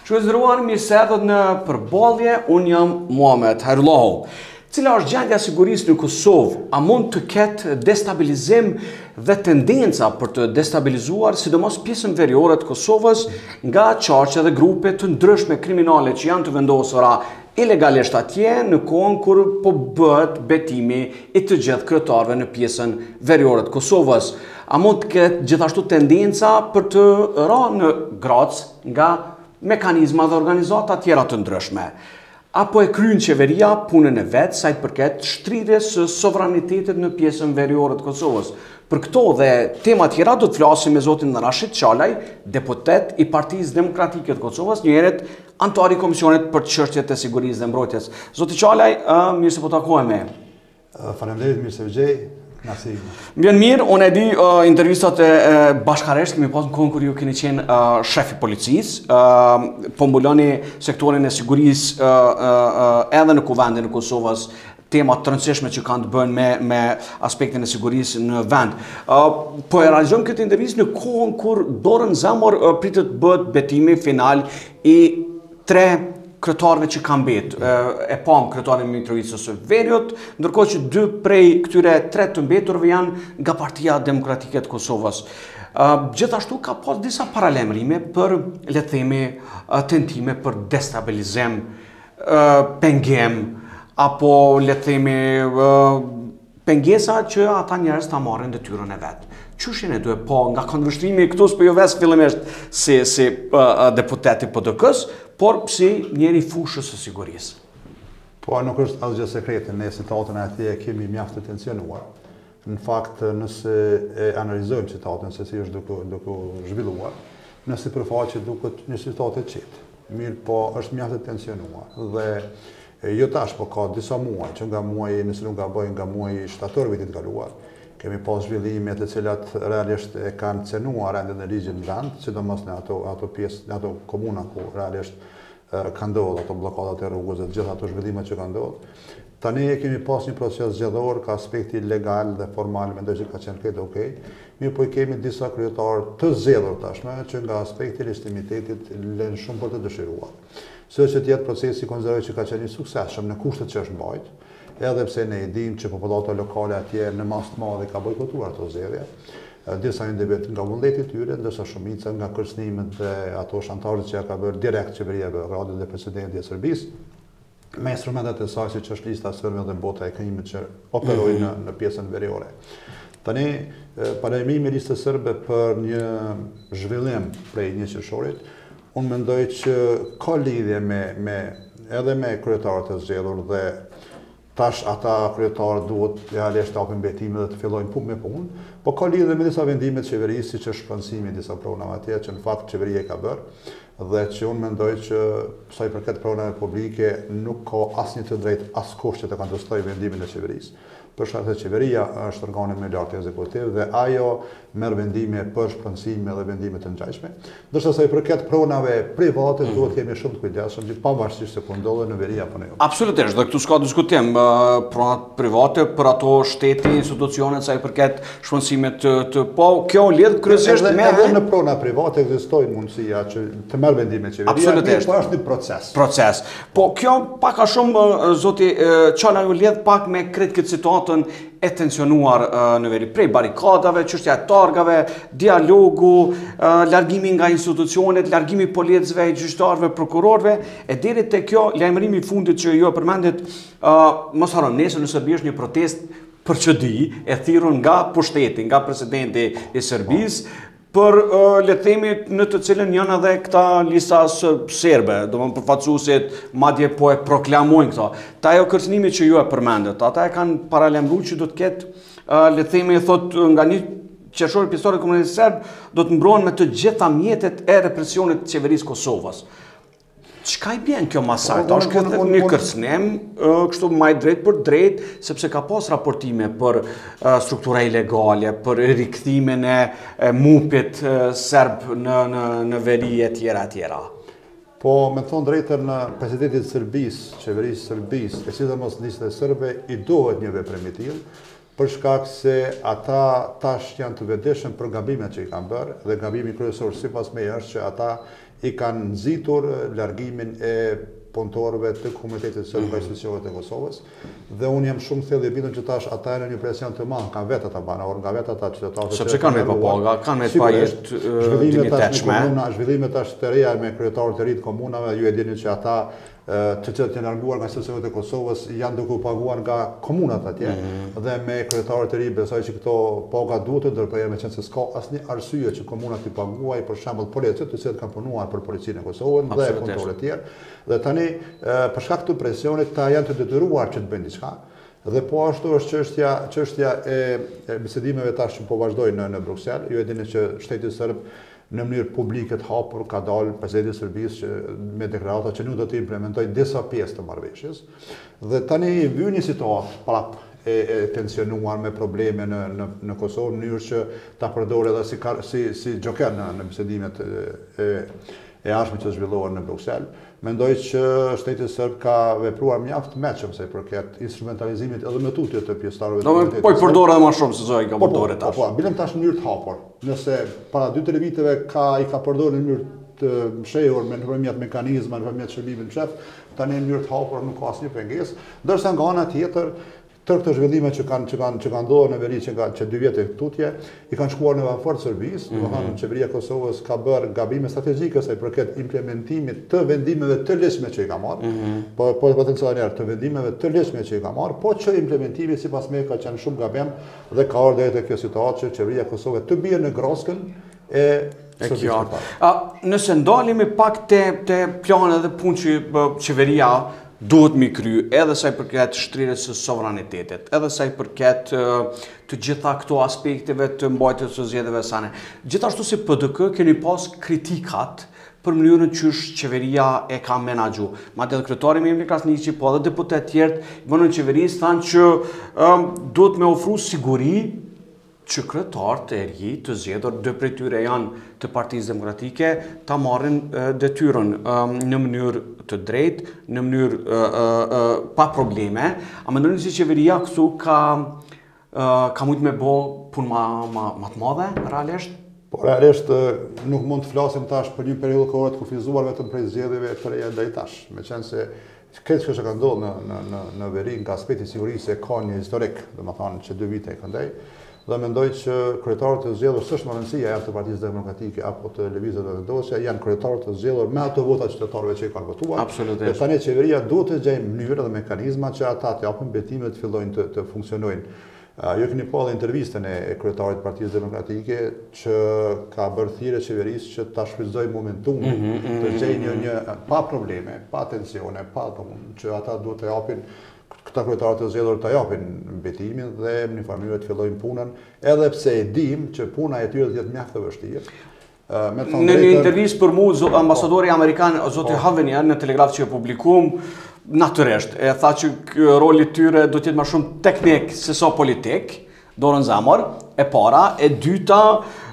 Shëzëruar, mirë se erdhët në përballje, unë jam Muhamet Hairullahu. Cila është gjendja e sigurisë në Kosovë? A mund të ketë destabilizim dhe tendenca për të destabilizuar sidomos pjesën veriore të Kosovës nga qarqe dhe grupe të ndryshme kriminale që janë të vendosura ilegalisht atje në kohën kur po bëhet betimi i të gjithë kryetarëve në pjesën veriore të Kosovës? A mund të ketë gjithashtu tendenca për të rënë në gracë nga mekanizma dhe organizata tjera të ndryshme? Apo e kryen qeveria punën e vetë sa i përket shtrirjes së sovranitetit në pjesën veriore të Kosovës? Për këto dhe tema tjera do të flasim me zotin Rashid Qalaj, deputet i Partisë Demokratike të Kosovës, njëherët anëtar i Komisionit për çështjet e sigurisë dhe mbrojtjes. Zoti Qalaj, mirë se po takohemi. Faleminderit, mirë se vëgjej. Mbjen mirë, unë e di intervistat e bashkaresht kemi pas në kohën kur ju keni qenë shefi policisë, po mbuloni sektorin e sigurisë edhe në kuvendin e Kosovës, tema të rëndësishme që kanë të bëjnë me aspektin e sigurisë në vend. Po e realizojmë këtë intervistë në kohën kur dorën zemër pritet të bëhet betimi final i 3 kryetarëve që kanë mbetur. E pam kryetarin e Mitrovicës së Veriut, ndërkohë që 2 prej këtyre 3 të mbeturve janë nga Partia Demokratike të Kosovës. Gjithashtu ka pas disa paralemrime për, le të themi, tentime për destabilizim, pengem, apo le të themi pengesa që ata njerëz ta marrin detyrën e vet. Çështjen e duhet po nga këndvështrimi këtu s'po jo vetë fillimisht si deputeti PDK-s, por si njeri fushës së sigurisë. Po nuk është asgjë sekrete, ne situatën e atje kemi mjaft të tensionuar. Në fakt, nëse e analizojmë situatën se si është duke zhvilluar, në sipërfaqe duket një situatë e qetë. Mirë, po është mjaft të tensionuar dhe jo tash, po ka disa muaj, që nga muaji, nëse nuk gaboj, nga muaji shtator vitit kaluar, kemi pas zhvillime të cilat realisht e kanë cenuar rendin e ligjit në vend, sidomos në ato pjesë, në ato komuna ku realisht ka ndodhur ato bllokadat e rrugës dhe gjithë ato zhvillime që kanë ndodhur. Tani kemi pas një proces zgjedhor ka aspekti legal dhe formal, mendoj se ka qenë këtë okej. Mirë, po kemi disa kryetarë të zgjedhur tashmë që nga aspekti i legitimitetit lënë shumë për të dëshiruar. Së që tjetë procesi konsideroj që ka qenë një suksesshëm në kushtet që është mbajt, edhe pse ne e dim që popullatët lokale atje në mas të madhe ka bojkotuar ato zgjedhje. Disa janë debet nga vullneti i tyre, ndërsa shumica nga kërcënimet dhe ato shantazhet që ja ka bërë direkt qeveria e Beogradit dhe presidenti i Serbisë me instrumentet e saj siç është lista serbe dhe bota e krimit që operojnë në pjesën veriore. Tani, parajmimi i listës serbe për një zhvillim prej 1 qershorit, unë mendoj që ka lidhje edhe me kryetarët e zgjedhur dhe tash ata kryetarë duhet realisht të hapin betime dhe të fillojnë punë me punë, po ka lidhje me disa vendime të qeverisë, siç është shpërndësimi i disa pronave atje që në fakt qeveria e ka bërë dhe që unë mendoj që sa i përket pronave publike nuk ka asnjë të drejtë askush që të kontestojë vendimin e qeverisë. Për shkak se qeveria është organi më i lartë ekzekutiv dhe ajo merr vendime për shpërndësime dhe vendime të ngjashme. Ndërsa sa i përket pronave private duhet kemi shumë të kujdesshëm, pavarësisht se po ndodhen në veri apo në jo. Absolutisht, dhe këtu s'ka diskutim. Pronat private për ato shteti, institucionet sa i përket shpërndësimit të po, kjo lidh kryesisht me edhe në prona private ekzistojnë mundësia që të merr vendime qeveria. Absolutisht. Po është një proces. Proces. Po kjo pak a shumë zoti Qalaj u lidh pak me këtë situatën e tensionuar në veri prej barikadave, çështja e targave, dialogu, largimi nga institucionet, largimi i policëve, gjyqtarëve, prokurorëve, e deri te kjo lajmërimi i fundit që ju e përmendit, mos harroni, nesër në Serbi është një protestë për çdi e thirrur nga pushteti, nga presidenti i Serbisë, për le të themi në të cilën janë edhe këta lista serbe, domethënë përfaqësuesit madje po e proklamojnë këto. Ta ajo kërcënimi që ju e përmendët, ata e kanë paralajmëruar që do të ketë le të themi thotë nga 1 qershor pjesëtorë të komunitetit serb do të mbrohen me të gjitha mjetet e represionit të qeverisë Kosovës. Çka i bën kjo masaktë? Është këtë një kërcënim, kështu më drejt për drejt, sepse ka pas raportime për struktura ilegale, për rikthimin e MUP-it serb në veri e tjera. Po, me thonë drejtën, presidentit Serbisë, qeverisë Serbisë, e sidomos listës serbe, i dohet një veprimi i tillë, për shkak se ata tash janë të vetëdijshëm për gabimet që i kanë bërë dhe gabimi kryesor sipas meje është që ata i kanë nxitur largimin e punëtorëve të komunitetit së institucioneve të Kosovës dhe unë jam shumë thellë i bindur që tash ata janë në një presion të madh, kanë vetë ata banor, nga vetë ata qytetarë. Sepse kanë me papaga, kanë me pajet dinjitetshme. Zhvillime tash të reja me kryetarët e ri të komunave, ju e dini që ata të cilët janë larguar nga institucionet e Kosovës janë duke u paguar nga komunat atje dhe me kryetarët e ri besoj që këto paga duhet të ndërprerën me qenë se s'ka asnjë arsye që komunat i paguajnë për shembull policët të cilët kanë punuar për policinë e Kosovës dhe punëtorë të tjerë. Dhe tani për shkak të presionit ta janë të detyruar që të bëjnë diçka. Dhe po ashtu është çështja e bisedimeve tash që po vazhdojnë në Bruksel. Ju e dini që shteti serb në mënyrë publike të hapur ka dalë presidenti i Serbisë me deklarata që nuk do të implementojë disa pjesë të marrëveshjes. Dhe tani vjen një situatë prapë e tensionuar me probleme në Kosovë në mënyrë që ta përdorë edhe si joker në bisedimet e ardhshme që zhvillohen në Bruksel. Mendoj që shteti serb ka vepruar mjaft mëshëm sa i përket instrumentalizimit edhe me tutje të pjesëtarëve të komunitetit. Po i përdor edhe më shumë se sa i ka përdorur tash. Po, bilem tash në mënyrë të hapur. Nëse para 2-3 viteve i ka përdorur në mënyrë të mshehur nëpërmjet mekanizma, nëpërmjet shërbimit në shef, tani në mënyrë të hapur nuk ka asnjë pengesë, ndërsa nga ana tjetër tërë këto zhvillime që kanë ndodhur në veri që 2 vjet tutje i kanë shkuar në fort Serbisë, domethënë qeveria e Kosovës ka bërë gabime strategjike sa i përket implementimit të vendimeve të lehtëshme që i ka marrë, po potencialisht të vendimeve të lehtëshme që i ka marrë, po që implementimi sipas me ka qenë shumë gabim dhe ka ardhur deri te kjo situatë që qeveria e Kosovës të bie në groskën e nëse ndalemi pak te planet dhe punë që qeveria duhet mi kry, edhe sa i përket shtrirjes së sovranitetit, edhe sa i përket të gjitha këto aspekteve të mbajtjes së zgjedhjeve sane. Gjithashtu si PDK keni pas kritikat për mënyrën qysh qeveria e ka menaxhu. Madje edhe kryetari Memli Krasniqi, po edhe deputet tjerë vënë në qeverisë thanë që duhet me ofru siguri që kryetarët e ri të zgjedhur, 2 prej tyre janë të Partisë Demokratike, ta marrin detyrën në mënyrë të drejtë, në mënyrë pa probleme. A mendoni se qeveria këtu ka mujt me bë punë më të madhe realisht? Po realisht nuk mund të flasim tash për një periudhë kohore të kufizuar vetëm prej zgjedhjeve të reja deri tash, meqense se këtë që ka ndodhur në veri nga aspekti i sigurisë ka një historik, domethënë që 2 vite e këndej. Dhe mendoj që kryetarët e zgjedhur s'është më rëndësia e të Partisë Demokratike apo të Lëvizjes Vendosja, janë kryetarët e zgjedhur me ato vota të qytetarëve që i kanë votuar. Absolutisht. Tani qeveria duhet të gjejë mënyrë dhe mekanizma që ata të japin betimet të fillojnë të funksionojnë. Ju keni pa dhe intervistën e kryetarit të Partisë Demokratike që ka bërë thirrje qeverisë që ta shfrytëzojë momentumin të gjejë një pa probleme, pa tensione, që ata duhet të japin këta kryetarët e zgjedhur të japin betimin dhe në një farë mënyrë të fillojnë punën, edhe pse e dim që puna e tyre do të jetë mjaft e vështirë. Në një intervistë për mua, ambasadori amerikan zoti Havenian në Telegraf që e publikuam, natyrisht e tha që roli i tyre do të jetë më shumë teknik se sa politik, dorën zemër, e para, e dyta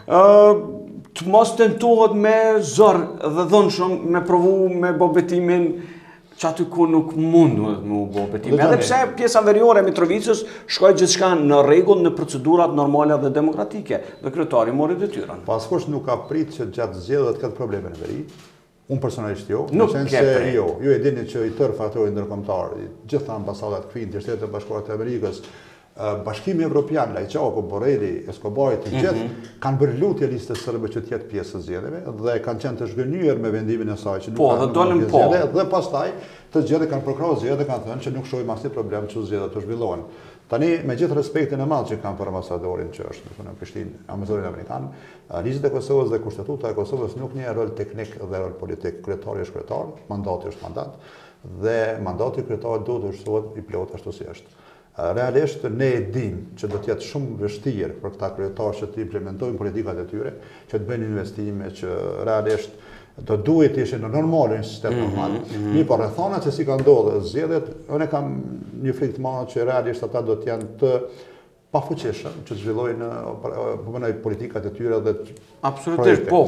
të mos tentohet me zor dhe dhënshëm me provu me bë betimin që aty ku nuk mund me bë betim. Edhe pse pjesa veriore e Mitrovicës shkoi gjithçka në rregull në procedurat normale dhe demokratike, dhe kryetari mori detyrën. Askush nuk ka prit që gjatë zgjedhjeve të ketë probleme në veri. Unë personalisht jo. Nuk ke prit. Ju e dini që i tërë faktorët ndërkombëtar, gjitha ambasadat kthejnë të Shtetit të Bashkuara të Amerikës, Bashkimi Evropian, Lajçaku, Borrelli, Escobari, të gjithë kanë bërë lutje listës serbe që të jetë pjesë e zgjedhjeve dhe kanë qenë të zhgënjur me vendimin e saj që nuk kanë dolën po. Dhe pastaj të gjithë kanë përkrahur zgjedhjet dhe kanë thënë që nuk shohin asnjë problem që zgjedhjet të zhvillohen. Tani me gjithë respektin e madh që kanë për ambasadorin që është në Prishtinë, ambasadorin amerikan, ligjet e Kosovës dhe kushtetuta e Kosovës nuk njeh rol teknik dhe rol politik. Kryetari është kryetar, mandati është mandat dhe mandati i kryetarit duhet të shtohet i plot ashtu si është. Realisht ne e dim që do të jetë shumë vështirë për këta kryetarë që të implementojnë politikat e tyre, që të bëjnë investime që realisht do duhet të ishin në normale, në sistem normal. Një por rrethana se si ka ndodhur zgjedhjet, unë kam një frikë të madhe që realisht ata do të janë të pafuqishëm që të zhvillojnë politikat e tyre dhe absolutisht po.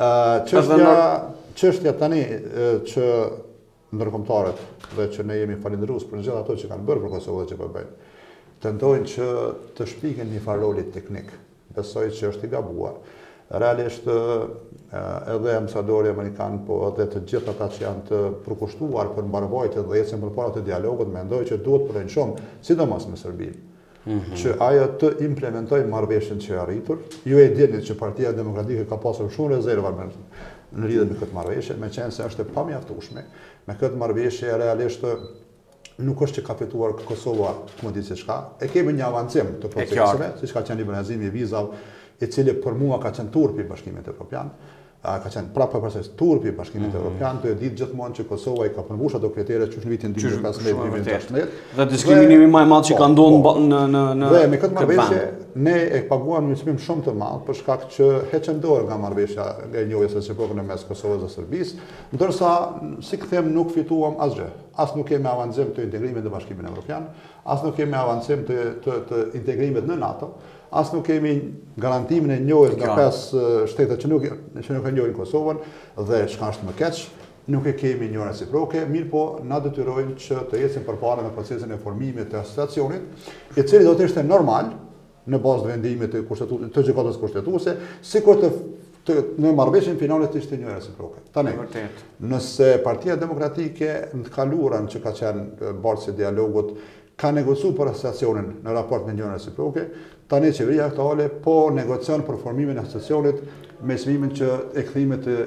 Çështja tani që ndërkombëtarët dhe që ne jemi falendërues për gjithë ato që kanë bërë për Kosovën dhe që po bëjnë. tendojnë që të shpikin një farë roli teknik. Besoj që është i gabuar. Realisht edhe ambasadori amerikan, po edhe të gjithë ata që janë të përkushtuar për mbarvajtje dhe ecën përpara të dialogut, mendoj që duhet përrejnë shumë, sidomos me Serbinë. Që ajo të implementojë marrëveshjen që e arritur. Ju e dini që Partia Demokratike ka pasur shumë rezerva në lidhje me këtë marrëveshje, meqense është e pamjaftueshme. Me këtë marrëveshje realisht nuk është që ka fituar Kosova, më di se çka. E kemi një avancim të proceseve, siç ka qenë liberalizimi i vizave, i cili për mua ka qenë turpi i Bashkimit Evropian. Ka qenë prapë përses turpi i Bashkimit Evropian, të e ditë gjithmonë që Kosova i ka përmbushur ato kriteret që në vitin 2015-2016. Dhe diskriminimi më i madh që ka ndodhur në Dhe me këtë marrëveshje ne e paguam një çmim shumë të madh për shkak që heqën dorë nga marrëveshja e njohjes reciproke në mes Kosovës dhe Serbisë, ndërsa si them nuk fituam asgjë. As nuk kemi avancim të integrimit në Bashkimin Evropian, as nuk kemi avancim të integrimit në NATO, as nuk kemi garantimin e njohjes nga 5 shtetet që nuk e njohin Kosovën dhe çka është më keq, nuk e kemi një reciproke, mirë po na detyrojnë që të ecim përpara në procesin e formimit të asociacionit, i cili do të ishte normal në bazë të vendimit të gjykatës kushtetuese, sikur në marrëveshjen finale të ishte një reciproke. Tani, nëse Partia Demokratike në të kaluarën që ka qenë bartësi i dialogut ka negociuar për asociacionin në raport me një reciproke, tani qeveria aktuale po negocion për formimin e asociacionit me çmimin që e kthimit të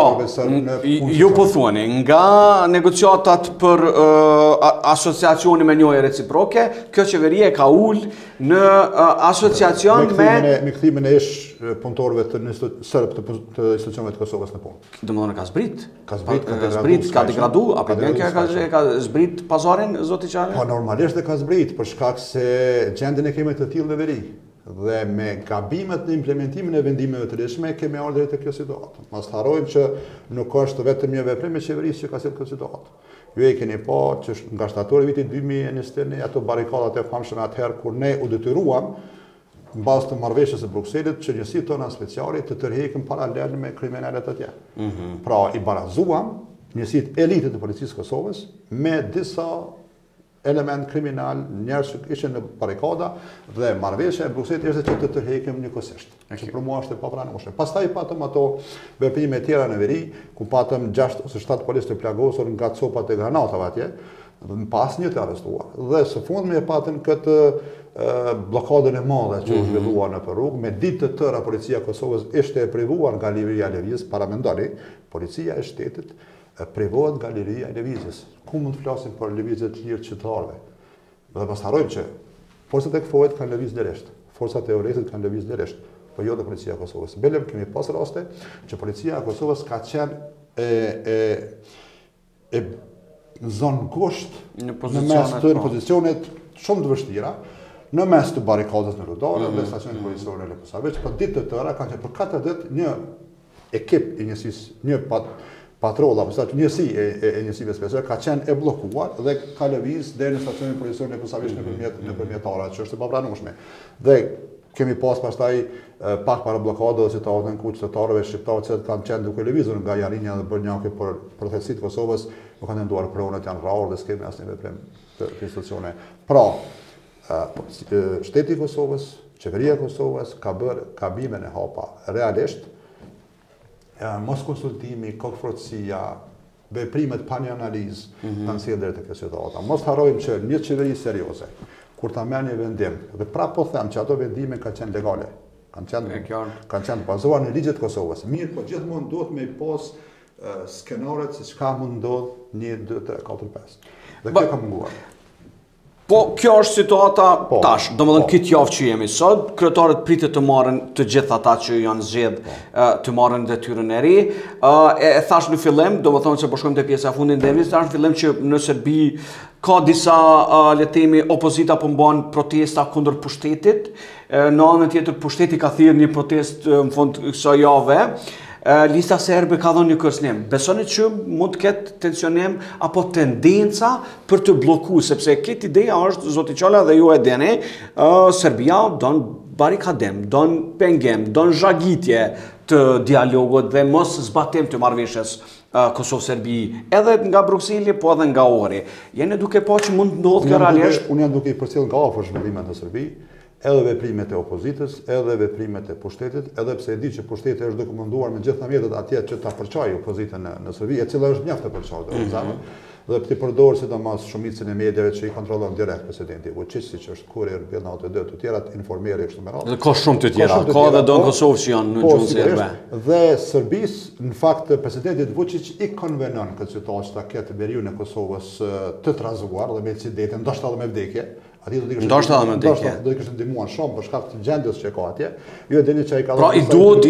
në ju po thuani, nga negociatat për asociacioni me njohje reciproke, kjo qeveri e ka ullë në asociacion me kthimin e punëtorëve të sërb të institucioneve të Kosovës në punë. Domethënë ka zbrit? Ka zbrit, ka degradu, apo ka zbrit pazarin, zoti Çale? Po normalisht ka zbrit, për shkak se gjendjen e kemi të tillë në veri. Dhe me gabimet në implementimin e vendimeve të rishme, kemi ardhur te kjo situatë. Mos harrojmë që nuk është vetëm një veprim e qeverisë që ka sjellë këtë situatë. Ju e keni pa që nga shtatori vitit 2021 ato barrikadat e famshme atëherë kur ne u detyruam mbas të marrëveshjes së Brukselit që njësi tona speciale të tërheqim paralel me kriminalet atje. Pra i barazuam njësit elitë të policisë Kosovës me disa element kriminal, njerëz që ishin në barrikada dhe marrëveshja e Brukselit ishte që të tërheqim njëkohësisht. Që për mua është e papranueshme. Pastaj patëm ato veprime tjera në veri, ku patëm 6 ose 7 policë të plagosur nga copat e granatave atje, pas një të arrestuar. Dhe së fundmi e patën këtë blokadën e madhe që u zhvillua në rrugë, me ditë të tëra policia e Kosovës ishte e privuar nga liveria e lëvizjes, para mendoni, policia e shtetit privohet nga liveria e lëvizjes. Ku mund të flasim për lëvizje të lirë qytetarëve? Dhe pas harrojmë që forcat e KFO-it kanë lëvizë lirisht, forcat e EURES-it kanë lëvizë lirisht, po jo dhe policia e Kosovës. Belem kemi pas raste që policia e Kosovës ka qenë në zonë ngushtë në mes të pozicionet shumë të vështira, në mes të barrikadës në rrugë dhe stacionit policore në Leposavić, për ditë të tëra kanë qenë për 4 ditë një ekip i njësisë, një patrolla, njësi e njësive speciale ka qenë e bllokuar dhe ka lëviz deri në stacionin policor në Leposavić nëpërmjet orave, që është e papranueshme. Dhe kemi pas pastaj pak para bllokadës situatën ku qytetarëve shqiptarë që kanë qenë duke lëvizur nga Jarinja dhe Bërnjaki për protestit të Kosovës, nuk kanë tentuar pronët, janë rrahur dhe s'kemi asnjë veprim të institucione. Pra, shteti i Kosovës, qeveria e Kosovës ka bërë gabimin e hapa realisht. Mos konsultimi, kokfrotësia, veprimet pa një analizë kanë sjellë deri te kjo situatë. Mos harrojmë që një qeveri serioze, kur ta merr një vendim, dhe prapë po them që ato vendime kanë qenë legale, kanë qenë bazuar në ligjet e Kosovës. Mirë, po gjithmonë duhet me pas skenaret se çka mund ndodh 1, 2, 3, 4, 5. Dhe kjo ka munguar. Po, kjo është situata tash, domethënë këtë javë që jemi sot, kryetarët pritet të marrin të gjithë ata që janë zgjedh të marrin detyrën e ri. E thash në fillim, domethënë se po shkojmë te pjesa e fundit të intervistës, thash në fillim që në Serbi ka disa le të themi opozita po bën protesta kundër pushtetit. Në anën tjetër pushteti ka thirrë një protestë në fund kësaj jave. Lista serbe ka dhënë një kërcënim. Besoni që mund të ketë tensionim apo tendenca për të bllokuar, sepse këtë ideja është, zoti Çala dhe ju e dini, Serbia don barikadim, don pengim, don zhagitje të dialogut dhe mos zbatim të marrëveshjes Kosovë-Serbi, edhe nga Brukseli, po edhe nga Ohri. Jeni duke pa që mund të ndodhë kjo realisht? Unë jam duke i përcjell nga afër zhvillimet në Serbi, edhe veprimet e opozitës, edhe veprimet e pushtetit, edhe pse e di që pushteti është duke munduar me gjitha mjetet atje që ta përçojë opozitën në Serbi, e cila është mjaft e përçuar, dhe ti përdor sidomos shumicën e mediave që i kontrollon direkt presidenti Vučić, siç është Kurier, Bjellnau të tjerat, informeri kështu me radhë. Ka shumë të tjera, ka edhe do në Kosovë që janë në gjuhën serbe. Dhe Serbis, në fakt, presidentit Vučić i konvenon këtë situatë që ta ketë veriun e Kosovës të trazuar dhe me incidente, ndoshta edhe me vdekje. Ndoshta edhe me vdekje. Do të kishte ndihmuar shumë për shkak të gjendjes që ka atje. Ju e dini që ai ka. Pra i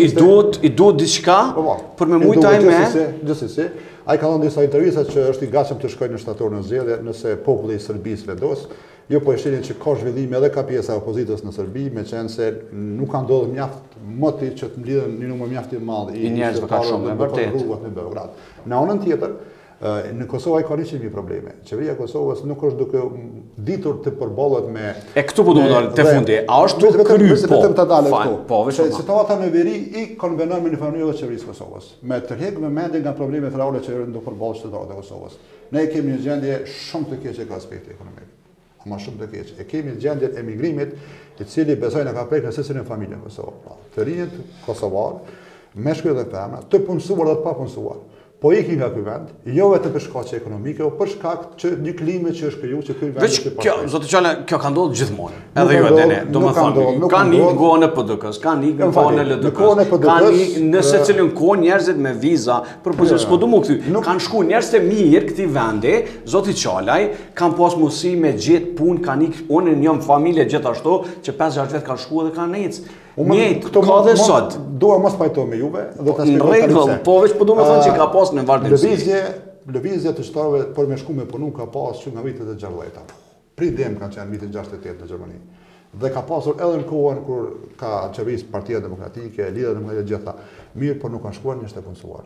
duhet diçka për me mujtaj me. Gjithsesi, ai ka dhënë disa intervista që është i gatshëm të shkojë në shtator në zgjedhje nëse populli i Serbisë vendos. Jo po e shihni që ka zhvillim edhe ka pjesa e opozitës në Serbi, meqense nuk ka ndodhur mjaft moti që të mblidhen një numër mjaft i madh i njerëzve ka shumë vërtet rrugët në Beograd. Në anën tjetër, në Kosovë ai ka 100.000 probleme. Qeveria e Kosovës nuk është duke ditur të përballet me. E këtu po duhet të fundi. A është vetëm ta dalë këtu. Po, vetëm. Situata në veri i konvenon me një familje të qeverisë së Kosovës. Me tërheq me mendje nga problemet reale që do përballë shtetarët e Kosovës. Ne kemi një gjendje shumë të keqe ka aspekti ekonomik. Ama shumë të keq. E kemi gjendjen e emigrimit, i cili besoj na ka prekur në sesinë e familjes në Kosovë. Të rinjt kosovar, meshkuj dhe femra, të punësuar dhe të papunësuar. Po ikin nga ky vend, jo vetëm për shkaqe ekonomike, por për shkak të një klime që është krijuar që ky vend është kjo, zotë Çala, kjo ka ndodhur gjithmonë. Edhe ju e dini, domethënë, kanë një kohë në PDK-s, kanë një kohë në LDK-s, kanë në secilin kohë njerëzit me viza, për pozitiv s'po du më kthy. Kanë shkuar njerëz të mirë këtij vendi, zoti Çalaj, kanë pas mundësi me gjetë punë, kanë unë jam familje gjithashtu që 5-6 vjet kanë shkuar dhe kanë ecë. Njëjtë, ka dhe sot. Dua mos pajto me juve dhe ta shpjegoj tani. Po veç po duam të thonë që ka pas në vardhësi. Lëvizja të shtarëve për me shku me punu ka pas që nga vitet e 60-ta. Pridem kanë qenë vitet 68 në Gjermani. Dhe ka pasur edhe në kohën kur ka qeverisë Partia Demokratike, Lidhja Demokratike gjitha, mirë, por nuk kanë shkuar njerëz të punësuar.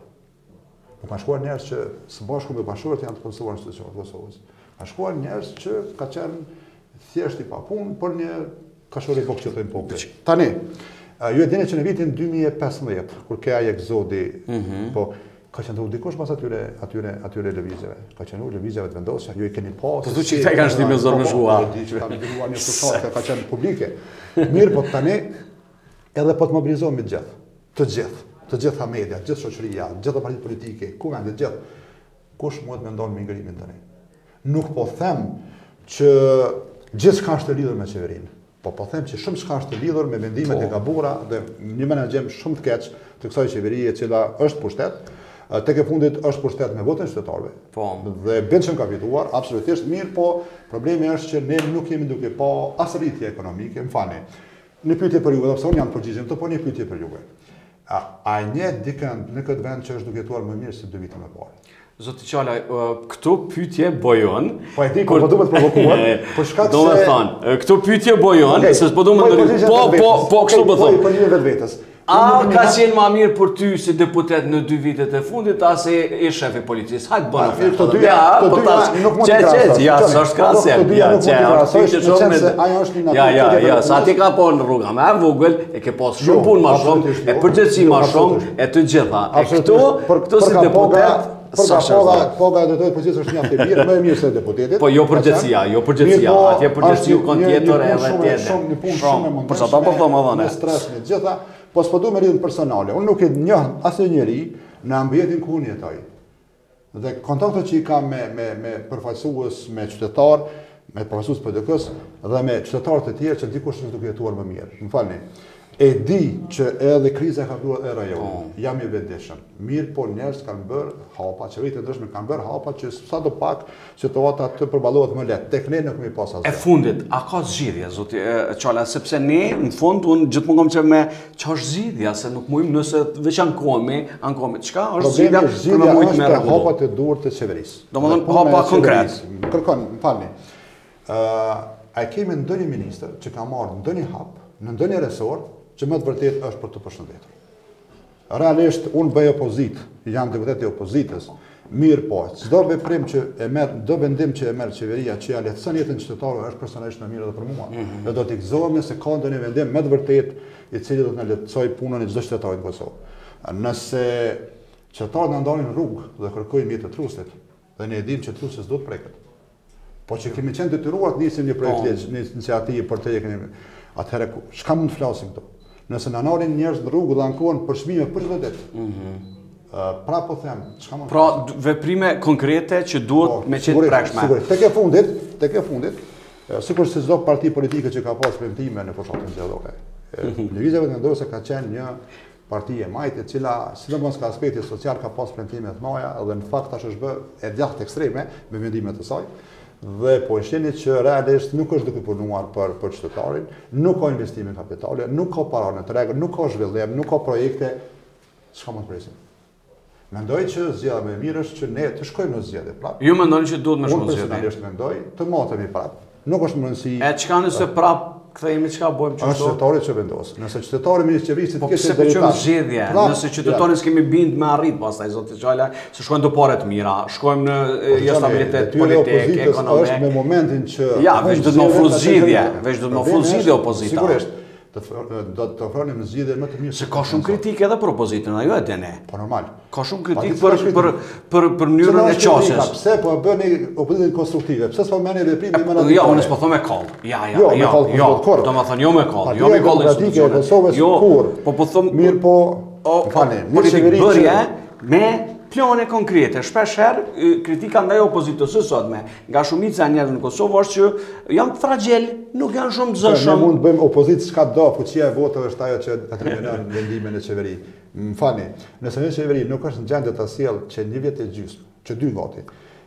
Nuk kanë shkuar njerëz që së bashku me bashkëshorët janë të punësuar në institucionet e Kosovës. Kanë shkuar njerëz që ka qenë thjesht i papunë për një kashori po që thënë populli. Tani, ju e dini që në vitin 2015, kur ka ai eksodi, po ka qenë dikush pas atyre lëvizjeve. Ka qenë lëvizjeve të vendosura, ju i keni pas. Po thotë që këta kanë shtymë me zor me zhua. Ka dëgjuar një fushë ka qenë publike. Mirë, po tani edhe po të mobilizohemi të gjitha media, gjithë shoqëria, gjitha partitë politike, ku kanë të gjithë. Kush mund të mendon me ngrimin tani? Nuk po them që gjithçka është e lidhur me qeverinë. Po them që shumë çka është e lidhur me vendimet e gabuara dhe një menaxhem shumë të keq të kësaj qeverie e cila është pushtet, tek e fundit është pushtet me votën e qytetarëve. Po. Dhe bën ka fituar absolutisht mirë, po problemi është që ne nuk jemi duke pa as rritje ekonomike, më falni. Në pyetje për juve, sepse unë jam përgjigjem, po një pyetje për juve. A një dikën në këtë vend që është duke jetuar më mirë se 2 vite më parë? Zoti Çala, këto pyetje bojon. Po e di, po duhet provokuar. Po shkak se do të thonë, këto pyetje bojon, se s'po duhet po kështu po them. Po një vetvete. A ka qenë më mirë për ty si deputet në 2 vitet e fundit, a se e shefi policisë? Hajtë bënë ofertë. Këto dy nuk mund të krasoj. Ja, s'është krasje. Ja, sa ti ka po në rruga me vogël, e ke pas shumë punë më shumë, e përgjithësi më shumë, e të gjitha. E këtu si deputet, Poga e drejtorit policisë është mjaft e mirë, më e mirë se deputetit. Po jo përgjithësia, atje përgjithësiu kanë tjetër edhe tjetër. Shumë punë shumë e mundshme. Për sa ta po them edhe ne. Stres me gjitha, po s'po du me lidhën personale. Unë nuk e njoh asnjë njeri në ambientin ku unë jetoj. Dhe kontaktet që i kam me përfaqësues, me qytetar, me përfaqësues PDK-s dhe me qytetarë të tjerë që dikush është duke jetuar më mirë. Më falni. E di që edhe kriza ka bërë e rajonit. Jam i vetëdijshëm. Mirë, po njerëz kanë bërë hapa, qeveritë ndryshme kanë bërë hapa që sadopak situata të përballohet më lehtë. Tek ne nuk kemi pas asgjë. E fundit, a ka zgjidhje zoti Çala, sepse ne në fund unë gjithmonë kam thënë me ç'është zgjidhja, se nuk mujm nëse veç ankohemi. Çka është zgjidhja për më shumë me hapat e duhur të qeverisë. Domethënë hapa konkret. Kërkon, falni. A kemi ndonjë ministër që ka marrë ndonjë hap në ndonjë resort që më të vërtet është për të përshëndetur. Realisht, unë bëj opozit, jam deputet i opozitës, Mirë po, çdo veprim që e merr, çdo vendim që e merr qeveria që ja lehtëson jetën qytetarëve është personalisht më mirë edhe për mua. Ne do të gëzohemi se ka ndonjë vendim me të vërtetë i cili do të na lehtësojë punën e çdo qytetarit në Kosovë. Nëse qytetarët na ndalin në rrugë dhe kërkojnë mjet të trusit, dhe ne e dimë që trusi s'do të preket. Po që kemi qenë detyruar të nisim një projekt ligj, një iniciativë për të kemi atëherë çka mund të flasim këtu. Nëse na ndalin njerëz në rrugë dhe ankohen për çmime për çdo ditë. Pra po them, çka mund. Pra veprime konkrete që duhet me qenë prekshme. Sigurisht, tek e fundit, sikur se çdo parti politike që ka pas premtime në fushatën zgjedhore. Lëvizja vendosur ka qenë një parti e majtë, e cila, sidomos ka aspekti social, ka pas premtime të mëdha dhe në fakt tash është bë e djathtë ekstreme me vendimet e saj. Dhe po e shihni që realisht nuk është duke punuar për qytetarin, nuk ka investime kapitale, nuk ka para në treg, nuk ka zhvillim, nuk ka projekte, çka mund të presim. Mendoj që zgjedhja më e mirë është që ne të shkojmë në zgjedhje prapë. Ju mendoni që duhet më shumë zgjedhje? Unë personalisht mendoj të matemi prapë. Nuk është më rëndësi. E çka nëse prapë kthehemi çka bëjmë çfarë? Është qytetari që vendos. Nëse qytetari ministri i qeverisë të ketë drejtë zgjedhje, nëse qytetarët kemi bind me arrit pastaj zoti Çala, se shkojnë do parë të mira, shkojmë në stabilitet politik, ekonomik. Është me momentin që ja, veç do të më ofrojë zgjedhje, veç do të më ofrojë zgjedhje opozita. Sigurisht. Do të ofronim zgjidhje më të mirë. Se ka shumë kritikë edhe për opozitën, ajo e dini. Po normal. Ka shumë kritikë për mënyrën e qasjes. Pse po e bëni opozitën konstruktive? Pse s'po merrni veprime më radikale? Jo, unë s'po them me koll. Jo. Domethënë jo me koll, jo me koll institucionet. Jo, po them mirë po. Fani, politikë bërje me plane konkrete. Shpesh herë kritika ndaj opozitës së sotme nga shumica e njerëzve në Kosovë është që janë fragjel, nuk janë shumë të zëshëm. Ne mund të bëjmë opozitë çka do, fuqia e votave është ajo që determinon vendimin e qeverisë. M'falni, nëse një qeveri nuk është në gjendje të sjellë që një vjet e gjysmë, që 2 vati,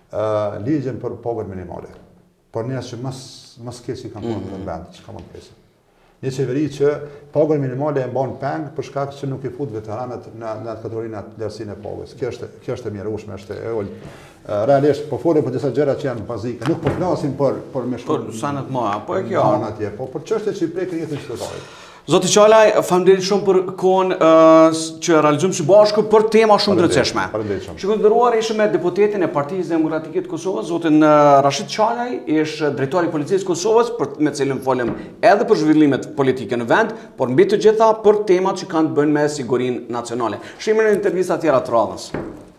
ligjen për pagën minimale. Por njerëz që mas keq kanë punuar në vend, çka mund të presim? Një qeveri që pagën minimale e mban peng për shkak që nuk i fut veteranët në kategorinë e lartësinë e pagës. Kjo është e mjerueshme, është e ol. Realisht po folim për disa gjëra që janë bazike, nuk po flasim për me shkollë. Për sa në të mëdha, po e kjo. Atje, po për çështje që i prekin jetën e qytetarit. Zoti Çalaj, faleminderit shumë për kohën që realizojmë së bashku për tema shumë të rëndësishme. Shikoj të nderuar, ishim me deputetin e Partisë Demokratike të Kosovës, zotin Rashid Çalaj, ish drejtori i Policisë së Kosovës, me cilin folëm edhe për zhvillimet politike në vend, por mbi të gjitha për temat që kanë të bëjnë me sigurinë nacionale. Shihemi në intervista tjera të radhës.